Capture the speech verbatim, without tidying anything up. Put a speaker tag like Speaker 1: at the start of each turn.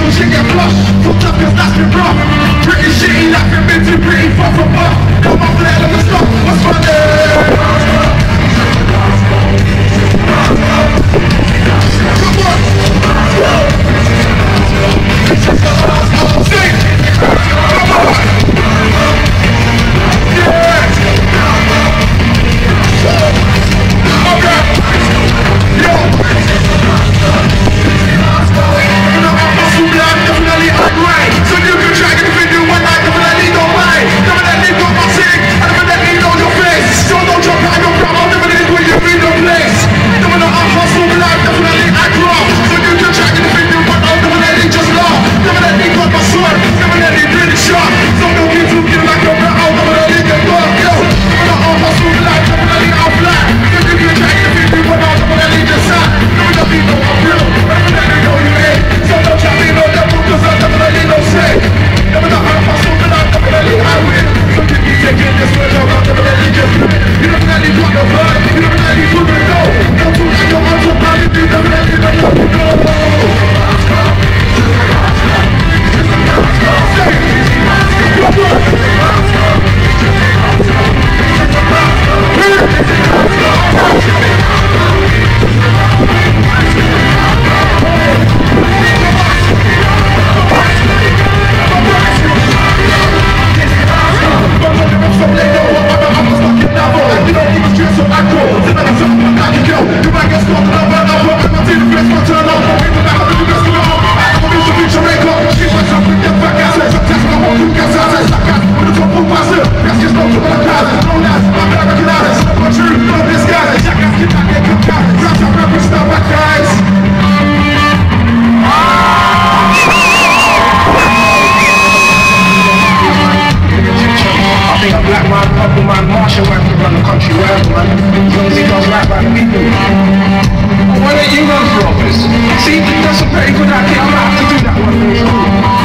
Speaker 1: shit get flushed. Fucked up cause that's been rough. Pretty shitty like been been too pretty far from buff. Come on, let them stop. What's funny? Come on. Sing. Come on. Yeah. Okay. Yo. You know I'm muscle blood, definitely upgrade. So you can try to video one night, definitely don't mind. Definitely got my thing, I definitely know your face. Still don't drop out your crowd, I'll definitely put you in your place. Definitely I'm hustle blood, definitely I grow. So you can try to video one night, definitely just laugh. Definitely got my sword, definitely really sharp. So don't get too cute like your crowd, definitely get dark. Yo, definitely I'm hustle blood, definitely I'm fly. So you can try to video one night, definitely just shot. Definitely know I'm real, definitely know you ain't. So don't try me no devil, cause I definitely don't say. Definitely I'm hustle blood, definitely I win. So you keep taking this word, I'm definitely just win. You definitely got the vibe, you definitely put the know. Don't do like your arms up, you definitely know you know. Why don't you run for office? See, that's a pretty good idea. I'm gonna have to do that one.